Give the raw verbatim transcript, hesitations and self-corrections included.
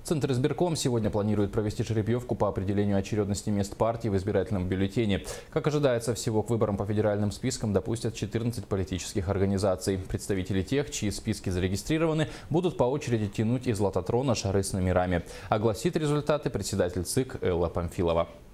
Центр избирком сегодня планирует провести жеребьевку по определению очередности мест партий в избирательном бюллетене. Как ожидается, всего к выборам по федеральным спискам допустят четырнадцать политических организаций. Представители тех, чьи списки зарегистрированы, будут по очереди тянуть из лототрона шары с номерами. Огласит результаты председатель ЦИК Элла Памфилова.